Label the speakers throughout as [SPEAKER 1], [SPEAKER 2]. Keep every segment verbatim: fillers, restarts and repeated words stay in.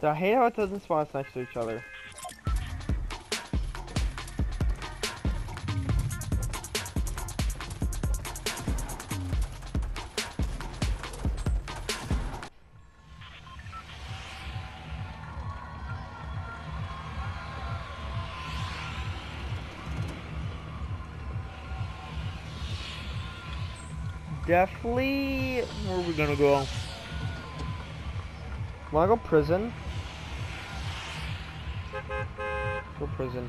[SPEAKER 1] I hate how it doesn't spawn us next to each other. Definitely, where are we gonna go? Wanna go prison? Go prison.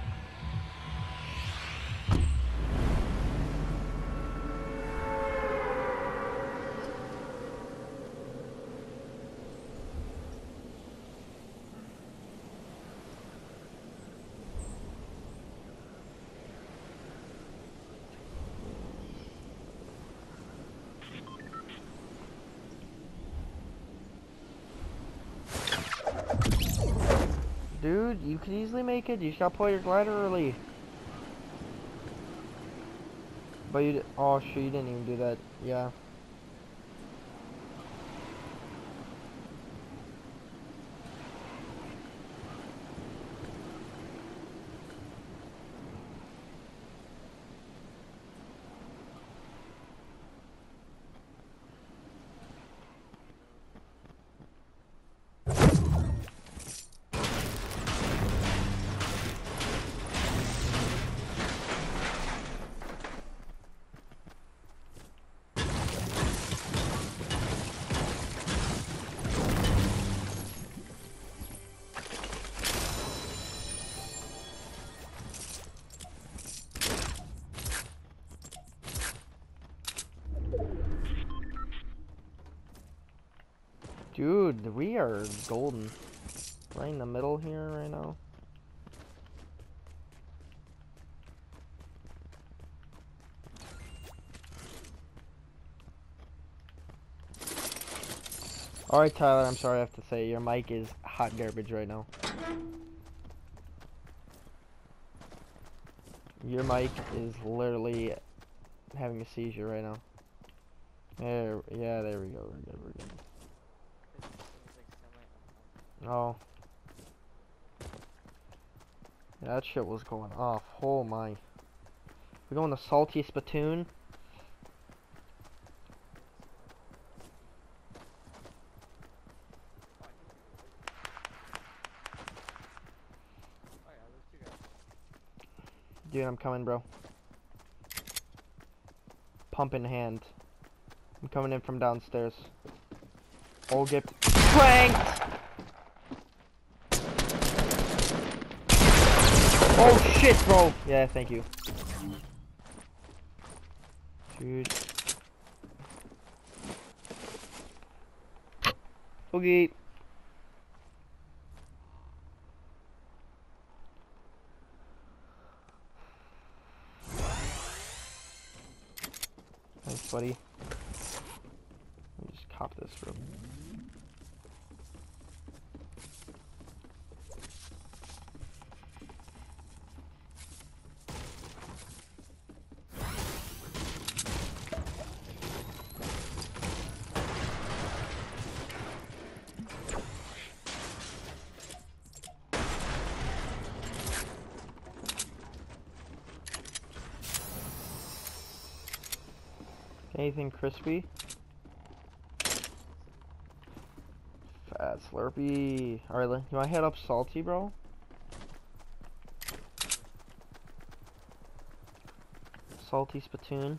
[SPEAKER 1] Dude, you can easily make it. You just gotta pull your glider early. But you d oh shit, you didn't even do that. Yeah. Dude, we are golden. Right in the middle here right now. Alright, Tyler, I'm sorry I have to say, your mic is hot garbage right now. Your mic is literally having a seizure right now. There, yeah, there we go. We're good, we're good. Oh. Yeah, that shit was going off. Oh my. We're going to Salty Spittoon. Dude, I'm coming, bro. Pump in hand. I'm coming in from downstairs. Oh, get pranked! Oh shit, bro! Yeah, thank you. Dude. Okay. Thanks, buddy. Let me just cop this real. Anything crispy? Fat Slurpee. Alright, you wanna head up Salty, bro? Salty Spittoon.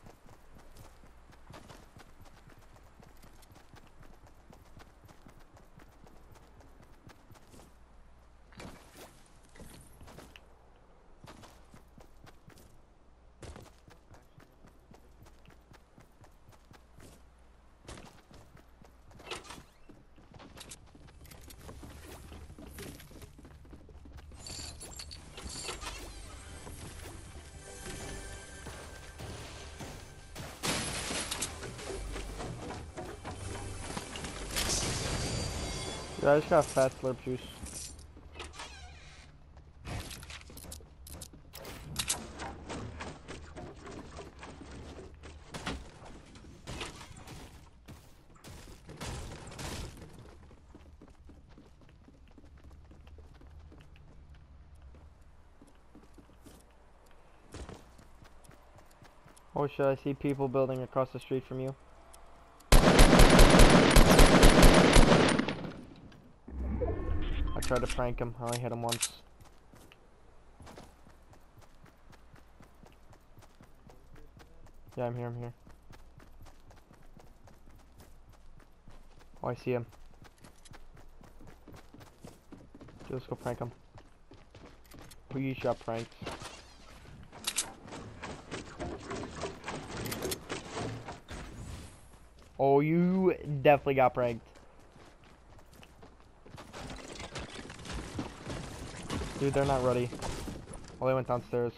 [SPEAKER 1] Yeah, I just got fat slurp juice. Oh shit, I see people building across the street from you. I tried to prank him, I only hit him once. Yeah, I'm here, I'm here. Oh, I see him. Dude, let's go prank him. Who you shot pranked? Oh, you definitely got pranked. Dude, they're not ready. Oh, they went downstairs.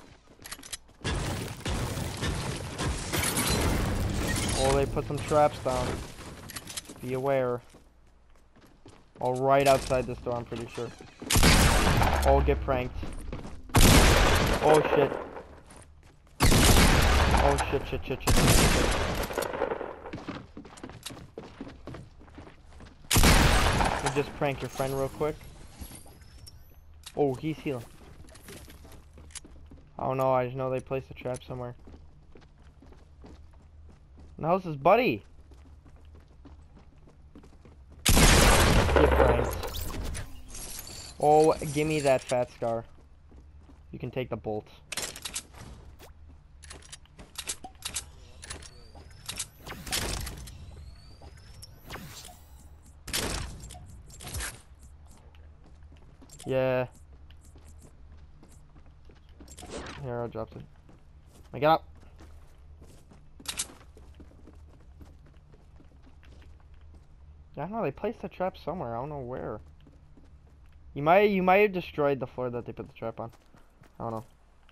[SPEAKER 1] Oh, they put some traps down. Be aware. Oh, right outside this door, I'm pretty sure. Oh, get pranked. Oh, shit. Oh, shit, shit, shit, shit, shit, shit. You just prank your friend real quick. Oh, he's healing. Oh no, I just know they placed a trap somewhere. And how's his buddy? Get pranked. Oh, give me that fat scar. You can take the bolt. Yeah. Here, I dropped it. I got up. Yeah, I don't know, they placed the trap somewhere. I don't know where. You might you might have destroyed the floor that they put the trap on. I don't know.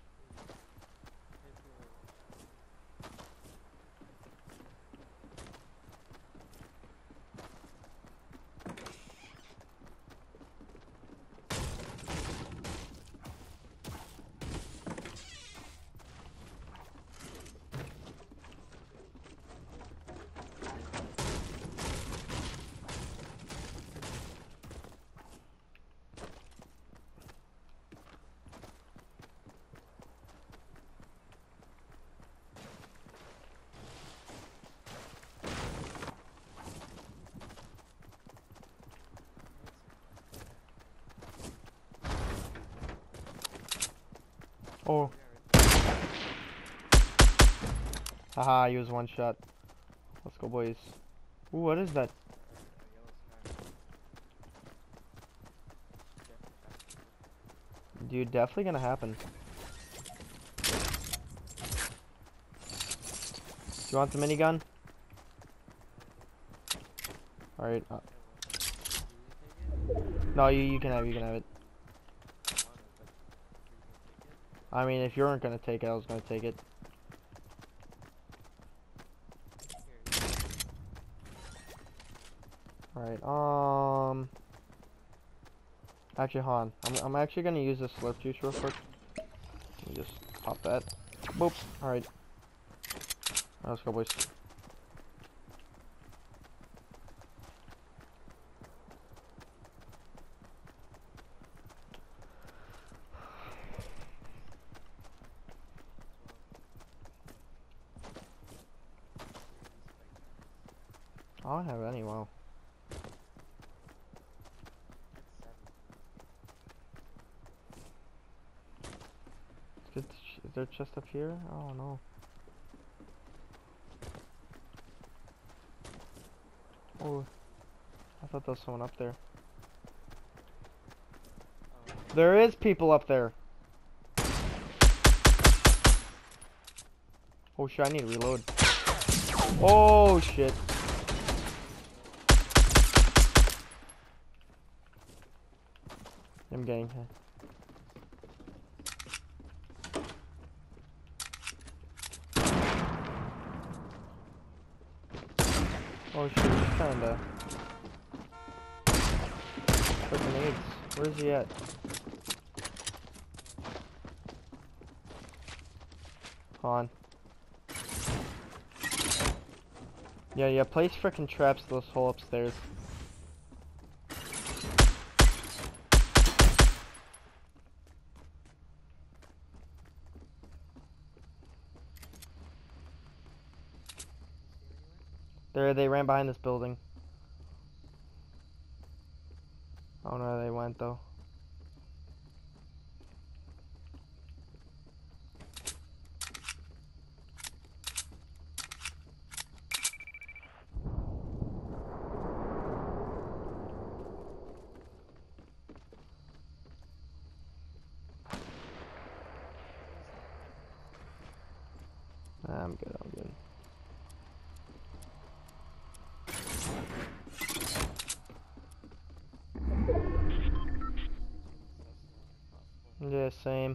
[SPEAKER 1] Oh. Haha, he was one shot. Let's go, boys. Ooh, what is that? Dude, definitely gonna happen. Do you want the minigun? Alright. Uh. No, you, you can have you can have it. I mean, if you weren't gonna take it, I was gonna take it. Alright, um... Actually, hold on. I'm, I'm actually gonna use this slurp juice real quick. Let me just pop that. Boop. Alright. Right, let's go, boys. I don't have any, wow. Is there a chest up here? Oh no. Oh, I thought there was someone up there. There is people up there. Oh shit, I need to reload. Oh shit. I'm getting here. Oh shit, he's trying to put grenades. Where is he at? Hold on. Yeah, yeah, place frickin' traps to this hole upstairs. There, they ran behind this building. I don't know where they went though. Nah, I'm good, I'm good. Yeah, same.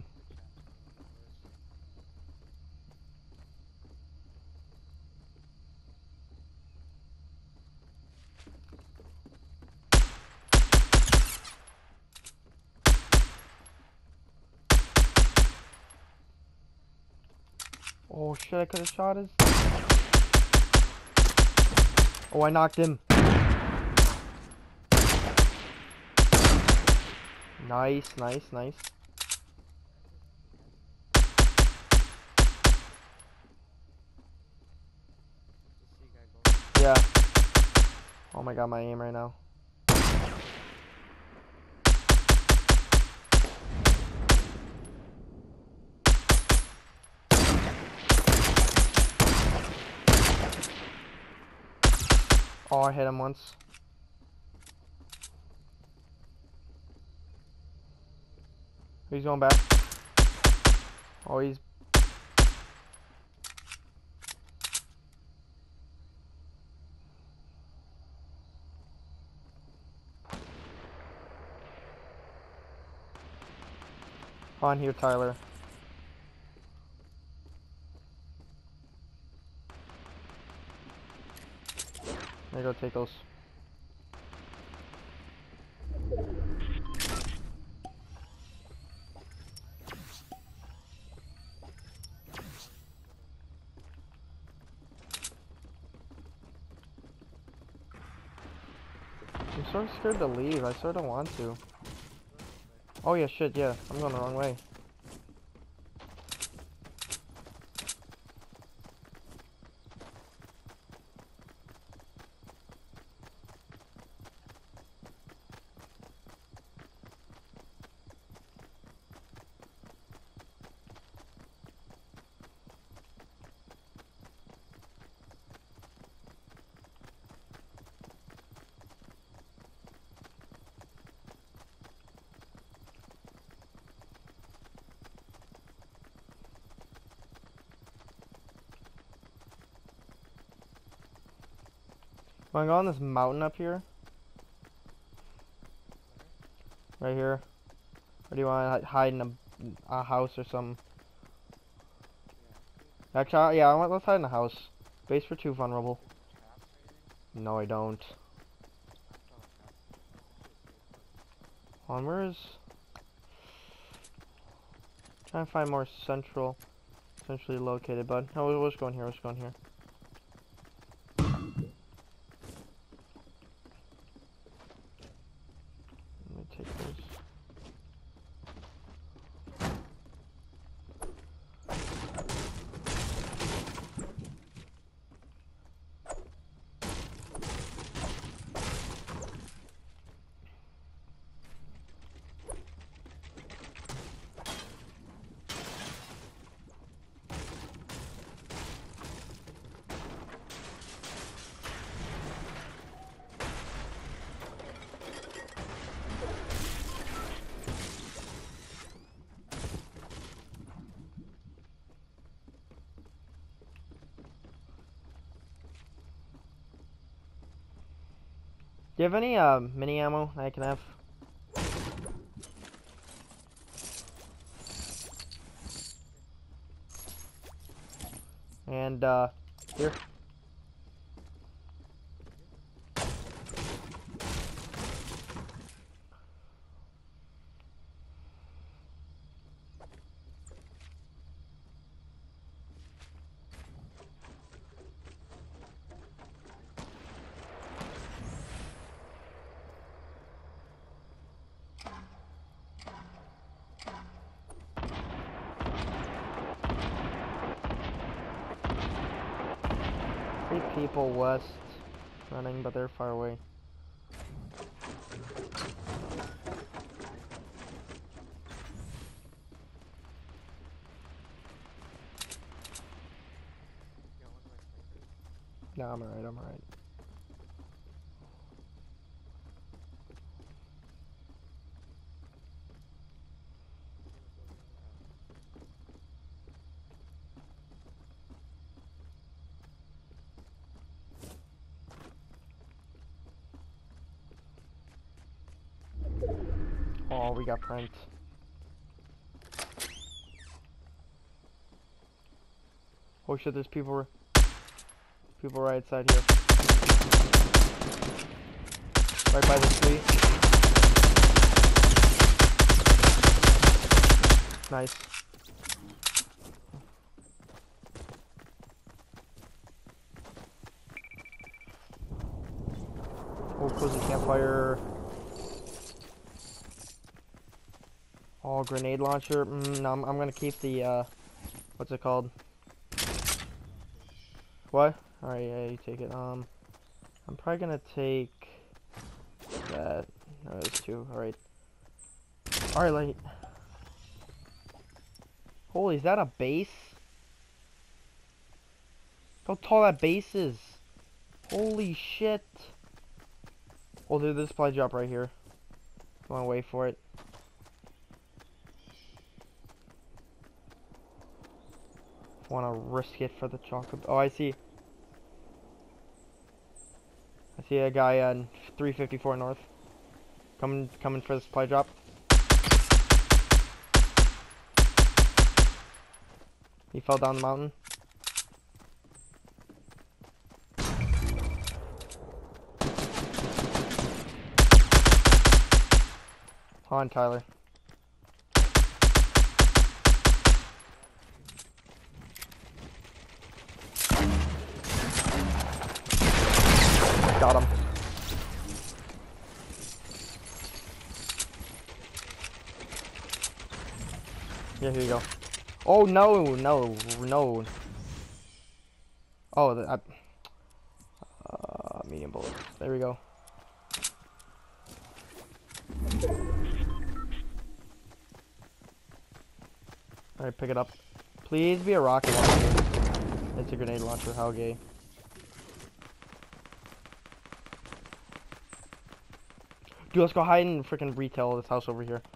[SPEAKER 1] Oh shit, I could have shot his. Oh, I knocked him. Nice, nice, nice. Yeah. Oh my god, my aim right now. Oh, I hit him once. He's going back. Oh, he's... On here, Tyler. There you go, take those. I'm so scared to leave. I sort of want to. Oh yeah, shit, yeah. I'm going the wrong way. Wanna go on this mountain up here? Right here. Or do you want to hide in a, a house or something? Actually, yeah, I want, let's hide in a house. Base for two, vulnerable. No, I don't. On, where is... Trying to find more central, centrally located, bud. No, we'll, we'll just go in here, we'll just go in here. Let me take this. Do you have any uh, mini ammo I can have? And uh, here. Three people west. Running, but they're far away. No, I'm alright, I'm alright. Oh, we got pranked. Oh shit, there's people, people right outside here. Right by the tree. Nice. Oh, cozy campfire. Oh, grenade launcher. Mm, no, I'm, I'm gonna keep the, uh, what's it called? What? Alright, yeah, you take it. Um, I'm probably gonna take that. No, there's two. Alright. Alright, like. Holy, is that a base? Look how tall that base is. Holy shit. Oh, there's a supply drop right here. I'm gonna wait for it. Want to risk it for the chocolate. Oh, I see. I see a guy on three fifty-four north. Coming, coming for the supply drop. He fell down the mountain. Hold on, Tyler. Got him. Yeah, here you go. Oh no, no, no. Oh, the, I, uh, medium bullet. There we go. Alright, pick it up. Please be a rocket launcher. It's a grenade launcher, how gay. Dude, let's go hide in freaking retail this house over here.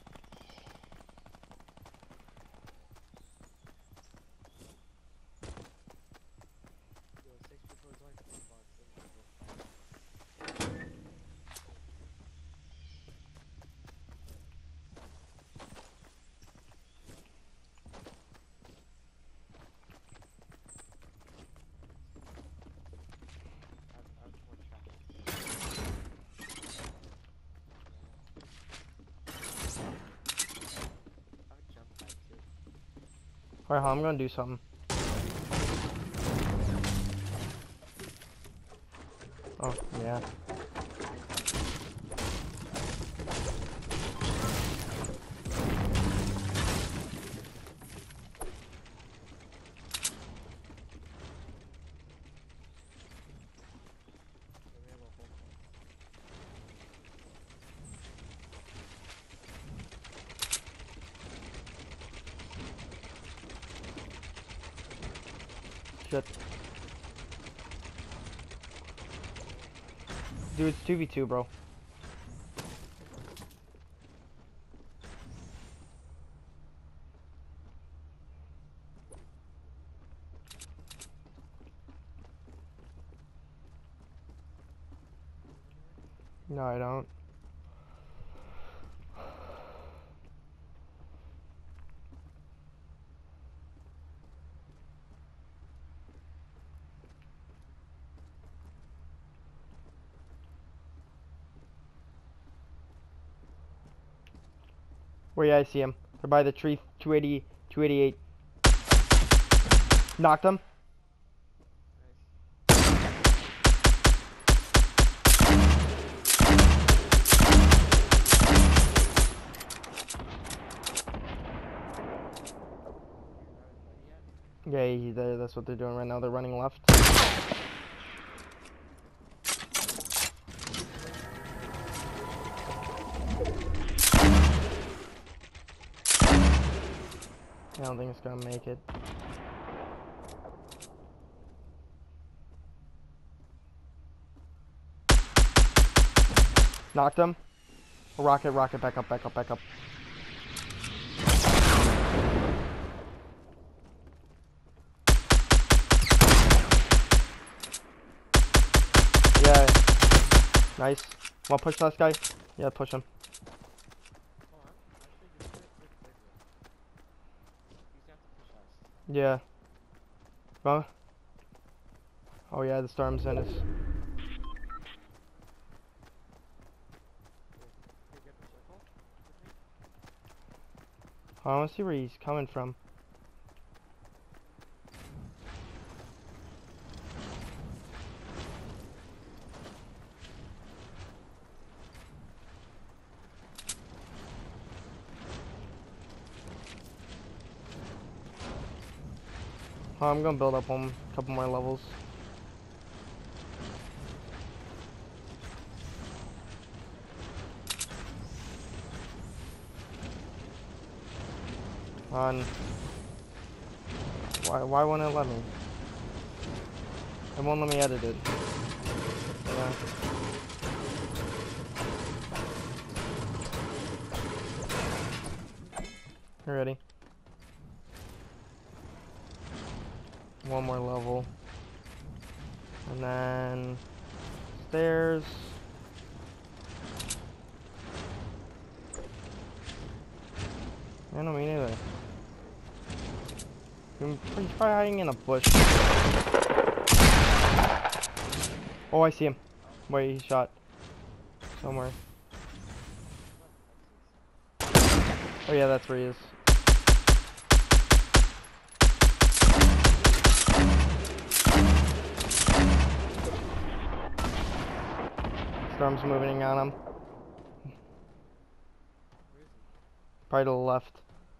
[SPEAKER 1] Alright, I'm gonna do something. Oh, yeah. Shit. Dude, it's two v two, bro. No, I don't. Where, yeah, I see him. They're by the tree, two eighty, two eighty-eight. Knocked him. Yeah, he, that's what they're doing right now. They're running left. I don't think it's gonna make it. Knocked him. Rocket, rocket, back up, back up, back up. Yeah. Nice. Wanna push this guy? Yeah, push him. Yeah. Huh? Oh yeah, the storm's in us. I wanna see where he's coming from. Oh, I'm gonna build up one couple more levels. On. Why? Why won't it let me? It won't let me edit it. Yeah. You ready? One more level. And then stairs. I don't mean either. He's probably hiding in a bush. Oh, I see him. Wait, he shot. Somewhere. Oh yeah, that's where he is. Storm's moving on him. Probably to the left.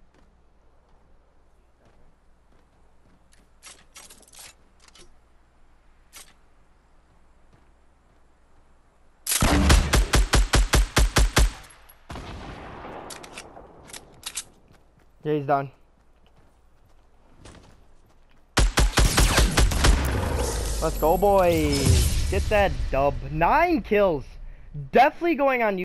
[SPEAKER 1] Yeah, he's done. Let's go, boys. Get that dub. Nine kills. Definitely going on YouTube.